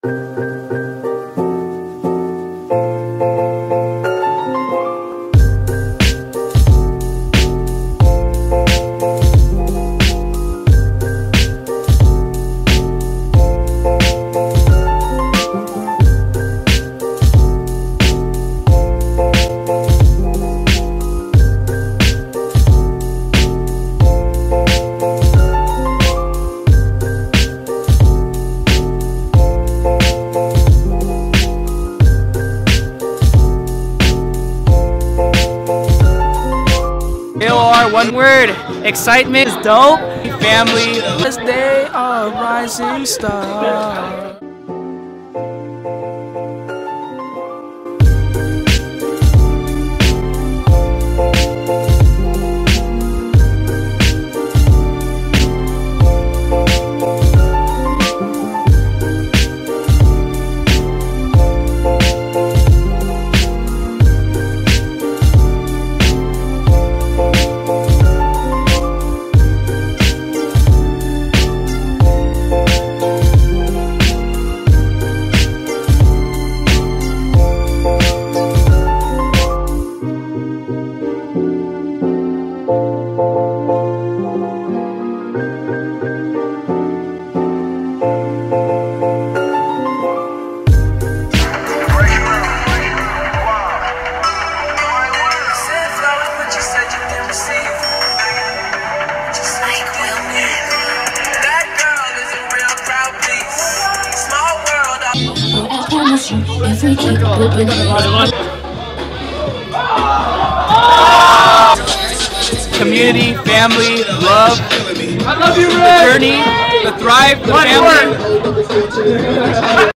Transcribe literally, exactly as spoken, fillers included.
A O R, one word, excitement is dope, family, as they are rising star. If we keep moving Community, family, love, I love you, the journey, the thrive, the family.